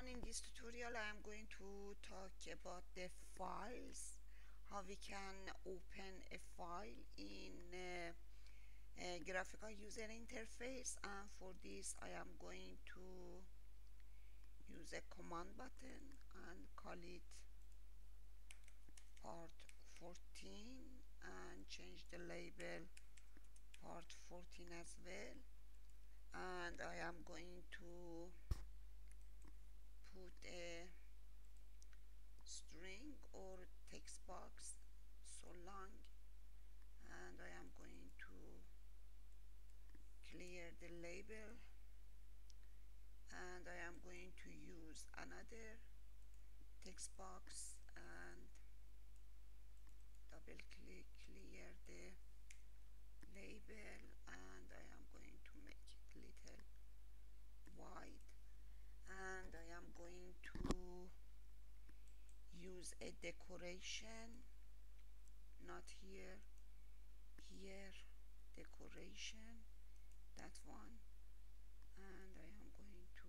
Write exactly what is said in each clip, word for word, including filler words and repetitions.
in this tutorial I am going to talk about the files, how we can open a file in uh, a graphical user interface, and for this I am going to use a command button and call it part fourteen and change the label part fourteen as well, and I am going to put a string or text box so long, and I am going to clear the label, and I am going to use another text box and double click, clear the label, and I am going to make it little wide, and I am going to use a decoration, not here, here, decoration, that one, and I am going to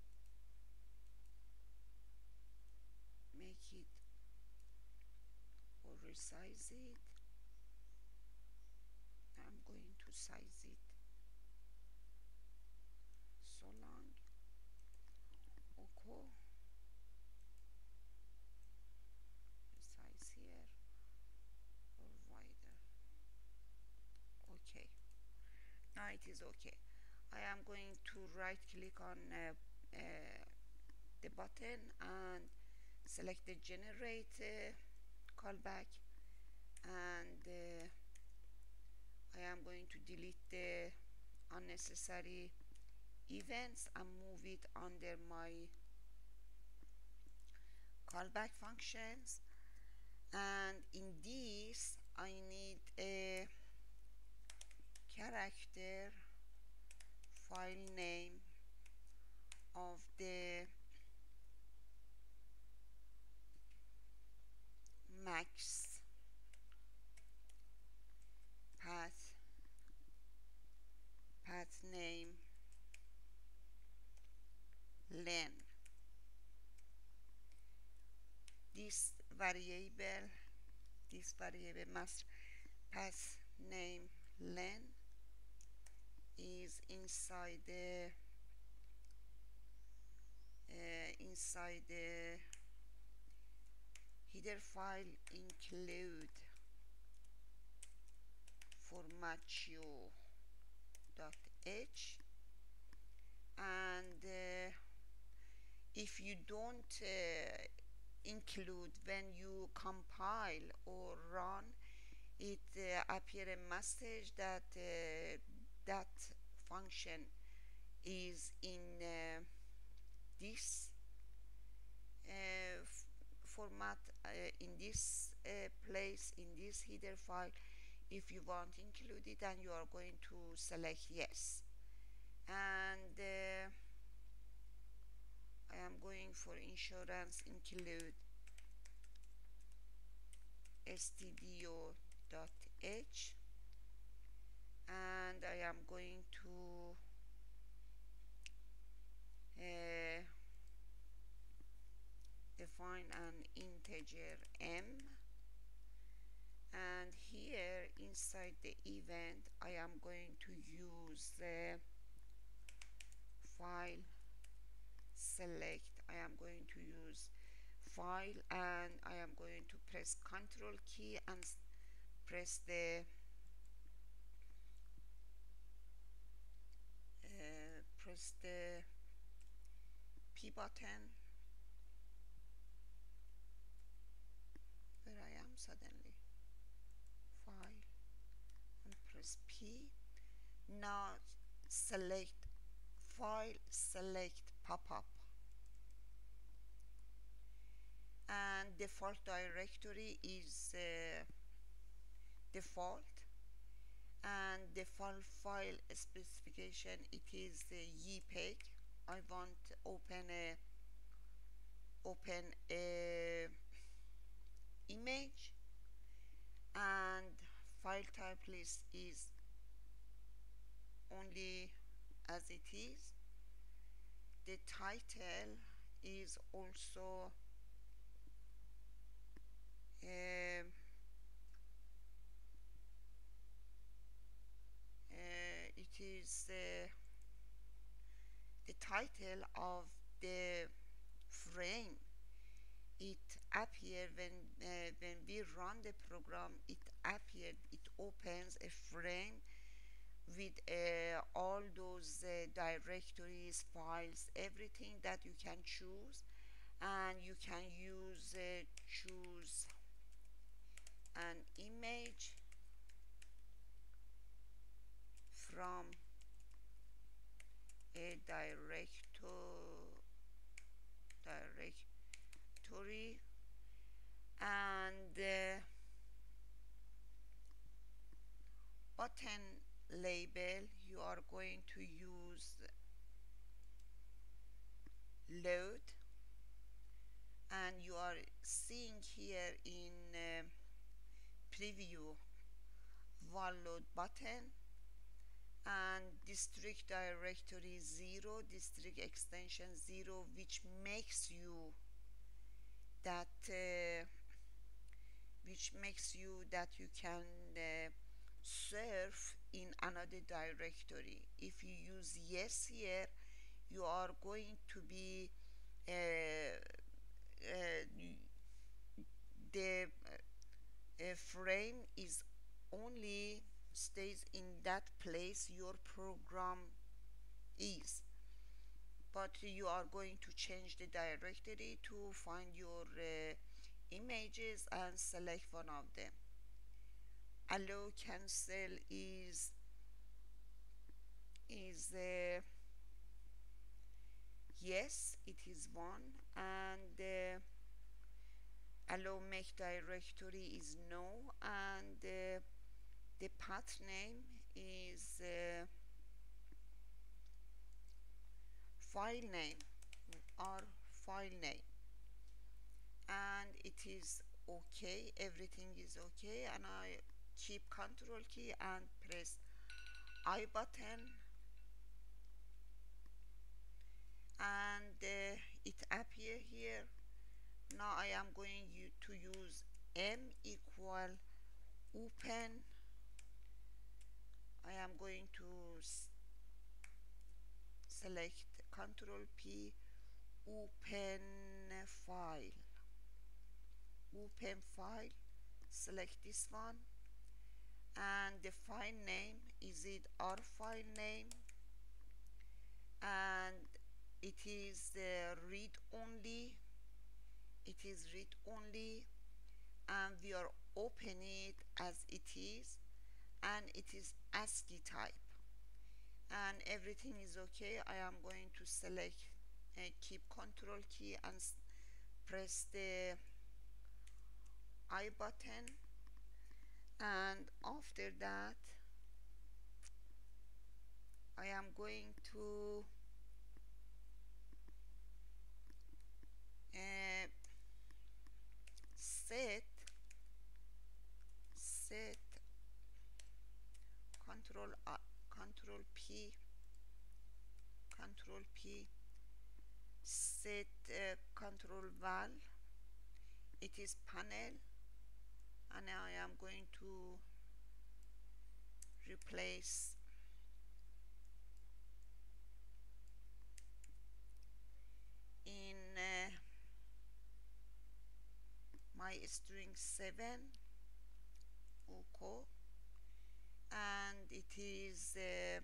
make it or resize it. I'm going to size it so long. Okay, resize here or wider. Okay, now it is okay. I am going to right click on uh, uh, the button and select the generate uh, callback, and uh, I am going to delete the unnecessary events and move it under my callback functions. And in this I need a character file name of the max path path name len. This variable this variable master path name len is inside the uh, inside the header file include formatio dot h, and uh, if you don't uh, include when you compile or run it, uh, appear a message that uh, that function is in uh, this uh, format, uh, in this uh, place, in this header file. If you want to include it, and you are going to select yes, and uh, I am going for insurance include stdio dot h, and I am going to uh, define an integer m, and here inside the event I am going to use the file select. I am going to use file, and I am going to press Ctrl key and press the uh, press the P button where I am suddenly, file, and press P. Now select file, select pop-up, and default directory is uh, default, and default file specification it is the jpeg. I want to open a open a image, and file type list is only as it is. The title is also um, uh, it is uh, the title of the frame. It appeared when uh, when we run the program, it appeared, it opens a frame with uh, all those uh, directories, files, everything that you can choose, and you can use uh, choose an image from a director directory, and uh, button label you are going to use load, and you are seeing here in uh, preview var load button, and district directory zero, district extension zero, which makes you that uh, which makes you that you can uh, serve in another directory. If you use yes here, you are going to be uh, uh, the uh, frame is only stays in that place your program is, but you are going to change the directory to find your uh, images and select one of them. Allow cancel is is uh, yes, it is one, and uh, allow make directory is no, and uh, the path name is uh, file name or file name, and it is okay, everything is okay, and I keep control key and press I button, and uh, it appear here. Now I am going you to use m equal open. I am going to select control P, open file, open file, select this one, and the file name is it our file name, and it is uh, read only, it is read only, and we are opening it as it is, and it is ASCII type, and everything is okay. I am going to select uh, keep control key and press the I button, and after that I am going to uh, set set control uh, control P, control P, set uh, control val, it is panel, and now I am going to replace in uh, my string seven okay, and it is uh,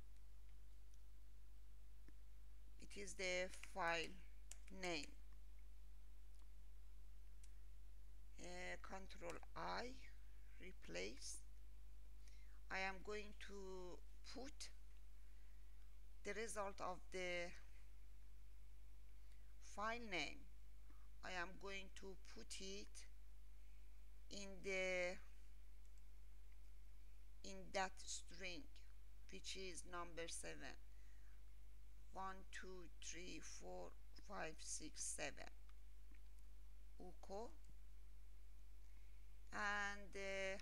it is the file name, uh, control I, replace. I am going to put the result of the file name, I am going to put it in the in that string, which is number seven, one two three four five six seven, okay, and uh,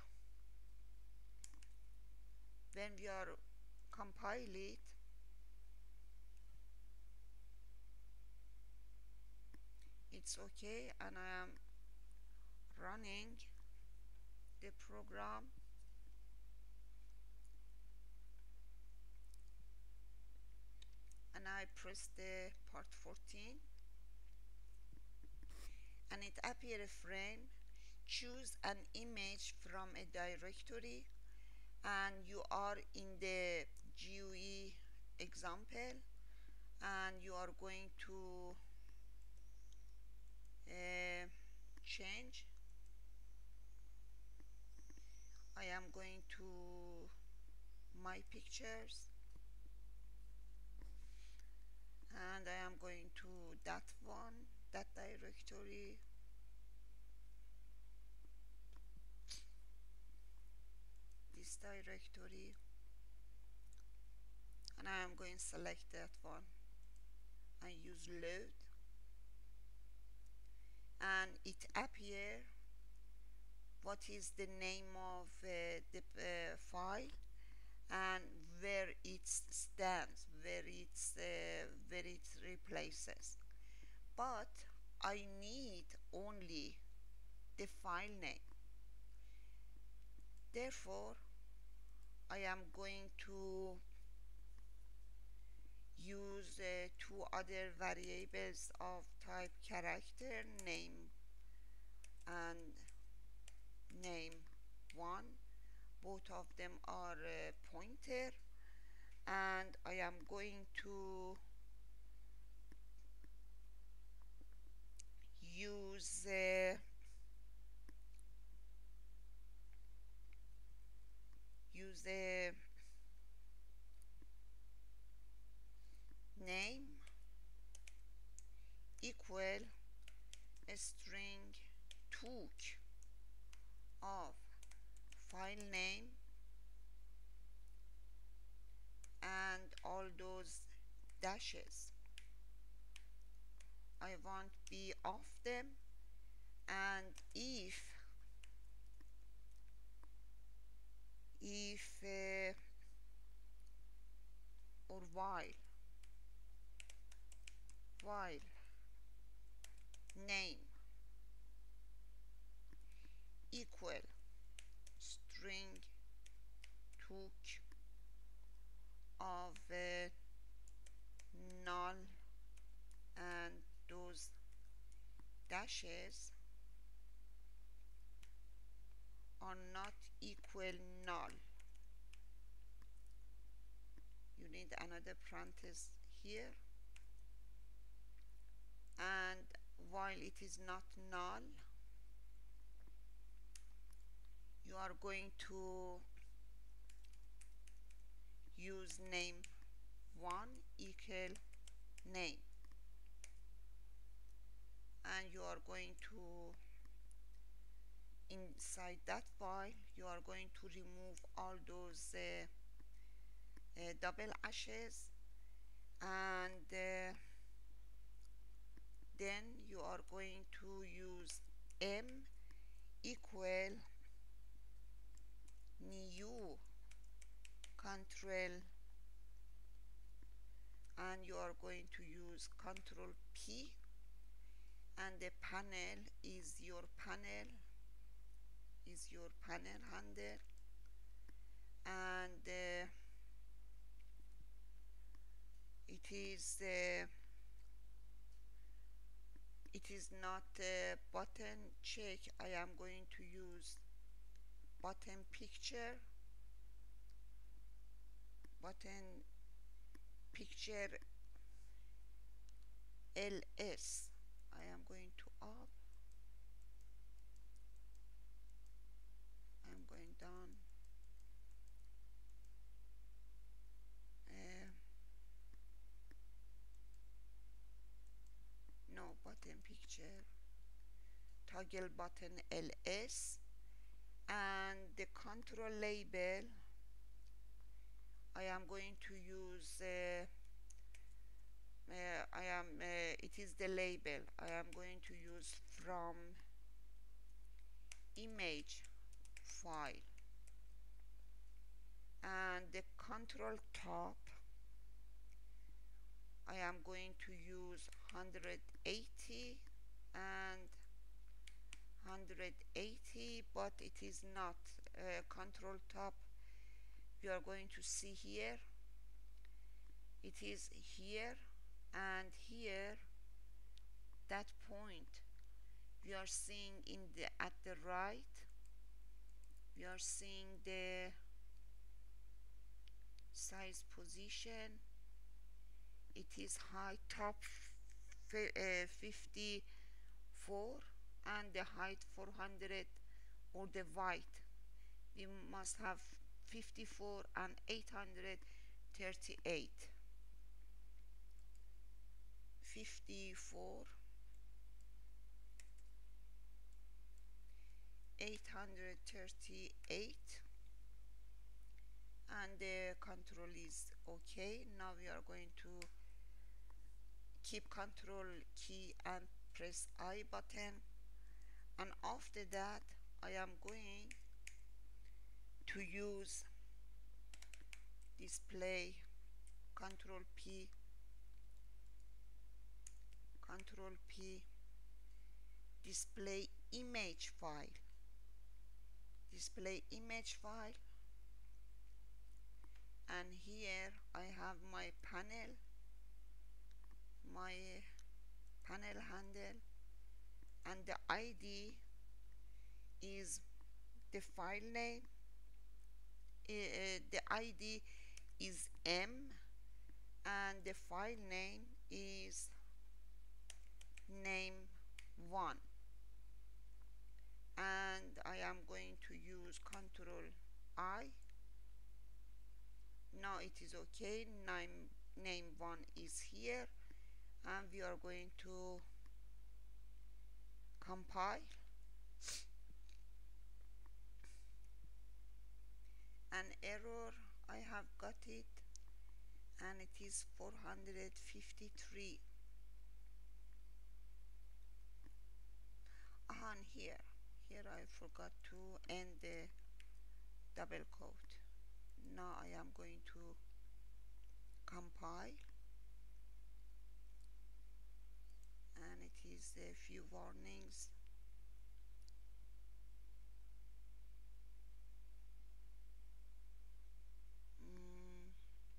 when we are compile it, it's okay, and I am running the program. And I press the part fourteen, and it appear a frame. Choose an image from a directory, and you are in the G U I example, and you are going to uh, change. I am going to my pictures, and I am going to that one, that directory, this directory, and I am going to select that one and use load, and it appear what is the name of uh, the uh, file, and where it stands, where it's uh, where it replaces. But I need only the file name. Therefore, I am going to use uh, two other variables of type character, name and name one. Both of them are uh, pointer, and I am going to use uh, use a name equal a string took of file name, and all those dashes I want be of them. And if if uh, or while while name equal string took of uh, null, and those dashes are not equal null, you need another parenthesis here. And while it is not null, you are going to use name one equal name, and you are going to, inside that file, you are going to remove all those uh, uh, double hashes, and uh, then you are going to use m equal new control, and you are going to use control P, and the panel is your panel is your panel handle, and uh, it is uh, it is not a button check. I am going to use button picture button picture ls. I am going to up, I'm going down, uh, no, button picture toggle button ls, and the control label I am going to use uh, uh, I am uh, it is the label I am going to use from image file, and the control top I am going to use one hundred eighty, and one hundred eighty, but it is not uh, control top. We are going to see here, it is here and here. That point we are seeing in the at the right, we are seeing the size position. It is high top uh, fifty-four and the height four hundred, or the height we must have fifty-four and eight hundred thirty-eight. fifty-four, eight hundred thirty-eight, and the control is okay. Now we are going to keep control key and press I button, and after that I am going to use display control P, control P, display image file, display image file, and here I have my panel, my panel handle, and the I D is the file name. Uh, the I D is M and the file name is name one, and I am going to use control I. Now it is okay. Name name one is here, and we are going to compile. An error, I have got it, and it is four hundred fifty-three. On here, here I forgot to end the double quote. Now I am going to compile, and it is a few warnings. Mm,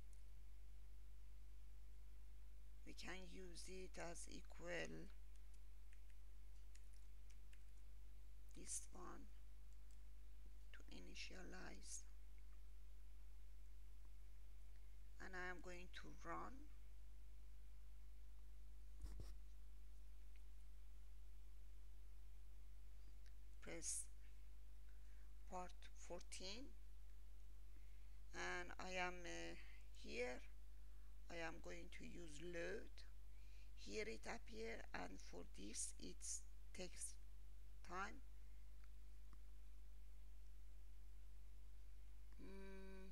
we can use it as equal this one to initialize, and I am going to run. Press part fourteen, and I am uh, here. I am going to use load. Here it appear, and for this it takes time. Mm.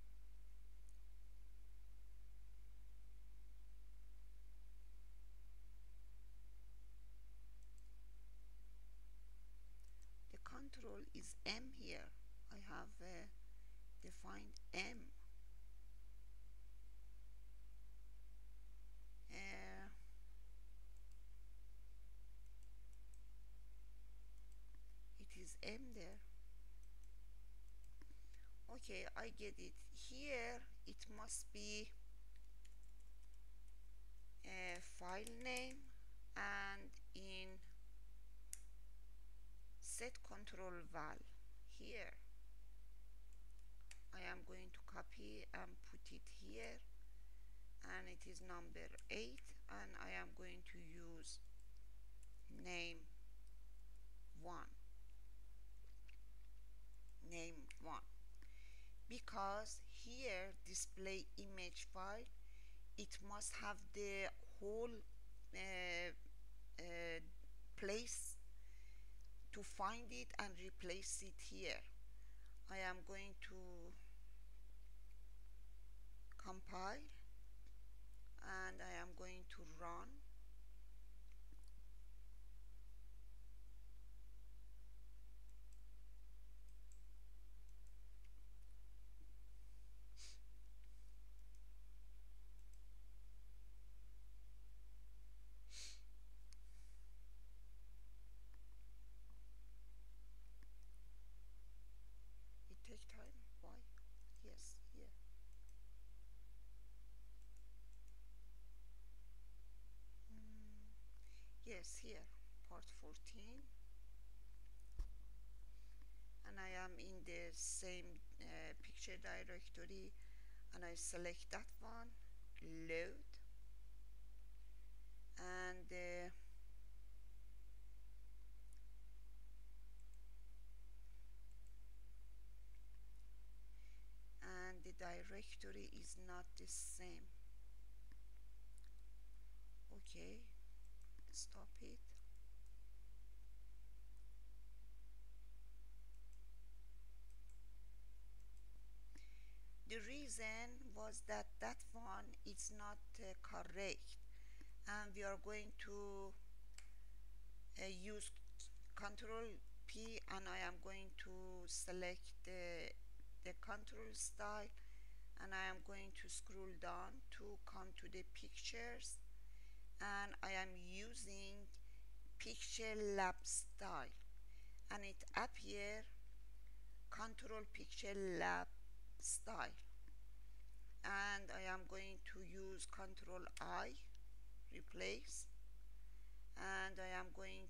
The control is M here. I have uh, defined M. Uh, it is M there. Okay, I get it. Here it must be a file name, and in set control val here I am going to copy and put it here, and it is number eight, and I am going to use name one, name one, because here display image file, it must have the whole uh, uh, place to find it and replace it here. I am going to compile, and I am going to run. part fourteen, and I am in the same uh, picture directory, and I select that one, load, and uh, and the directory is not the same. Okay, stop it. The reason was that that one is not uh, correct, and we are going to uh, use control P, and I am going to select the, the control style, and I am going to scroll down to come to the pictures, and I am using picture lab style, and it appear control picture lab style, and I am going to use control I, replace, and I am going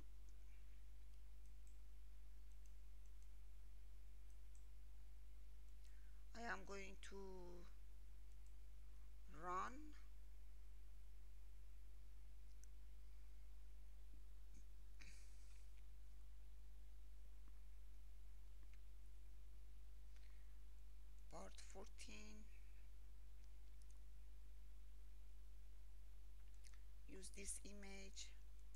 I am going to run, part fourteen, use this image,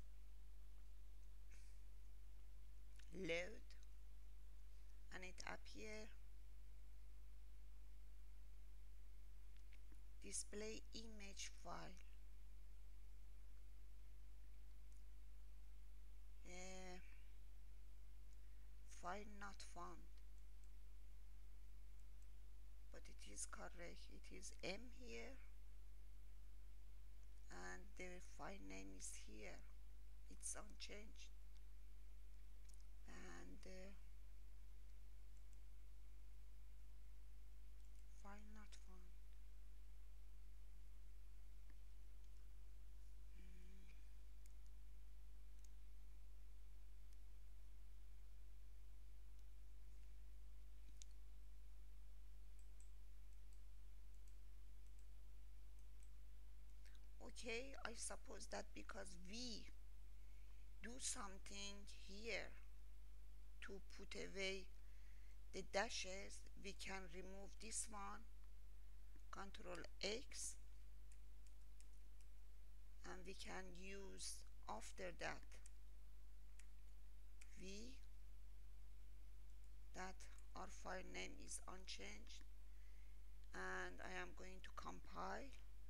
load, and it appear display image file, uh, file not found, but it is correct, it is M here, and the file name is here, it's unchanged, and uh, file not found. Okay, I suppose that because we do something here to put away the dashes, we can remove this one, control X, and we can use after that V, that our file name is unchanged, and I am going to compile,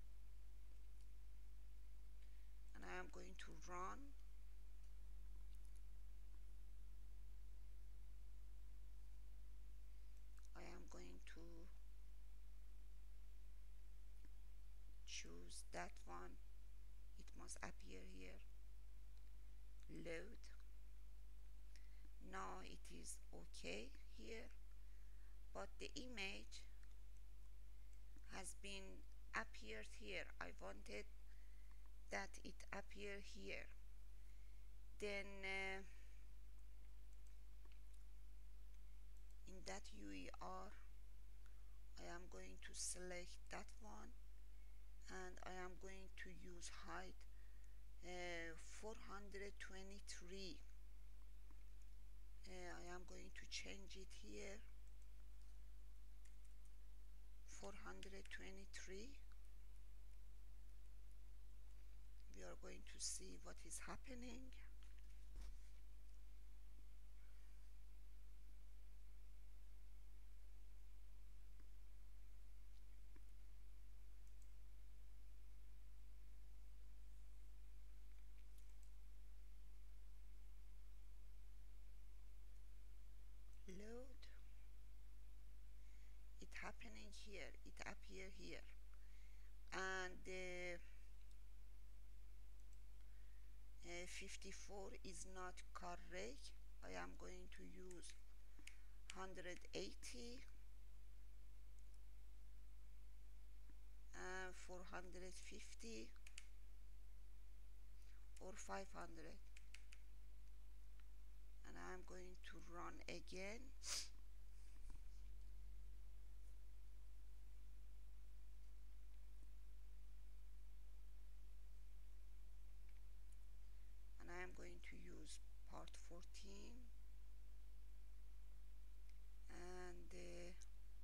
and I am going to run, I am going to choose that one, it must appear here, load, now it is okay here, but the image has been appeared here, I wanted that it appear here, then uh, in that U E R I am going to select that one, and I am going to use height uh, four hundred twenty-three, uh, I am going to change it here, four hundred twenty-three, we are going to see what is happening. Load, it happening here, it appear here, and the uh, fifty-four is not correct, I am going to use one hundred eighty and four hundred fifty or five hundred, and I'm going to run again. And I am going to use part fourteen, and uh,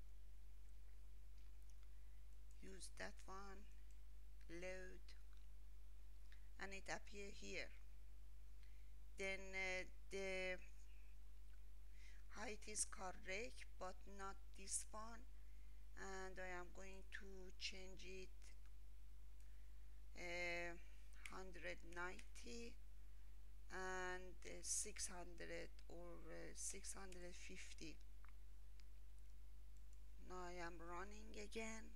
use that one, load, and it appear here. Then uh, the height is correct, but not this one, and I am going to change it uh, one hundred ninety and uh, six hundred or uh, six hundred fifty. Now I am running again.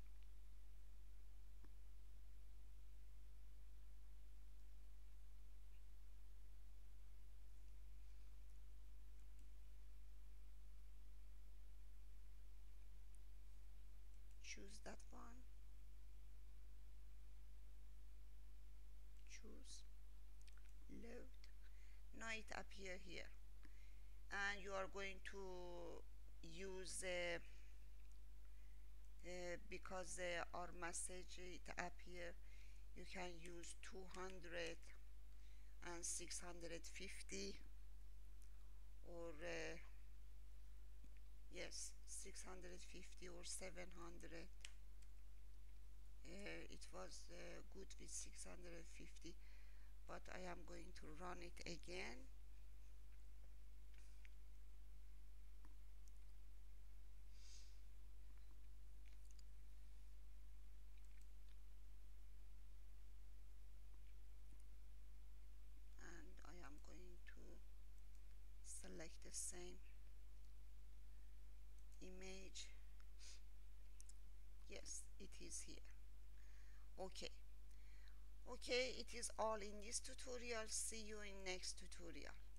Choose that one, choose, load. Now it appear here, and you are going to use uh, uh, because uh, our message it appear, you can use two hundred and six hundred fifty, or uh, yes, six hundred fifty or seven hundred. Uh, it was uh, good with six hundred fifty, but I am going to run it again. And I am going to select the same image. Yes, it is here. Okay. Okay, it is all in this tutorial. See you in next tutorial.